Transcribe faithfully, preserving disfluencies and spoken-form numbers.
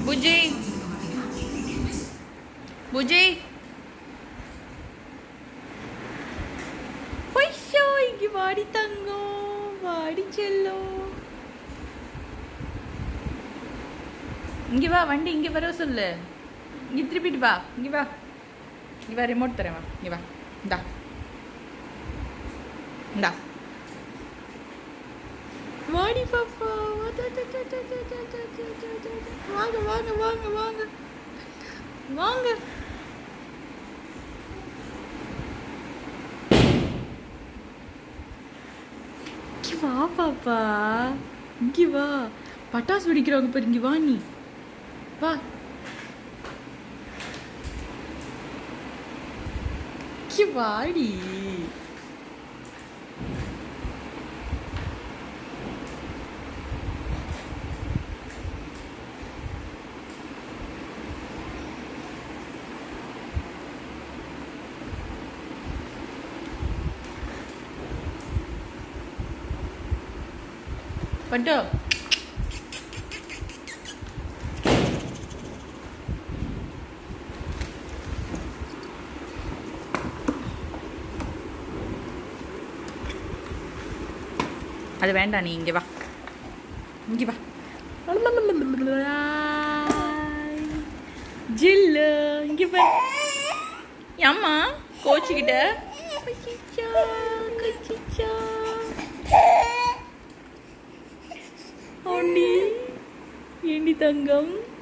புஜி புஜி பொய்யோ இங்க வாடி தங்கம் வாடி செல்லோ இங்க வா வண்டி இங்க வர சொல்லு இங்க திருப்பிட்டு வா இங்க வா இங்க வா ரிமோட் தரேன் வா இங்க வா இந்தா இந்தா வாடி பாப்பா வாங்க வாங்க வாங்க வாங்க வாங்க இங்க வா பாப்பா இங்க வா பட்டாசு வெடிக்கிறாங்க பாரு இங்க வா நீ வா இங்க வாடி பட்டோ அது வேண்டாம் நீ இங்கே வா இங்கே வா ஜில்லு இங்கே வா அம்மா கோச்சிக்கிட்ட ஏண்டி தங்கம்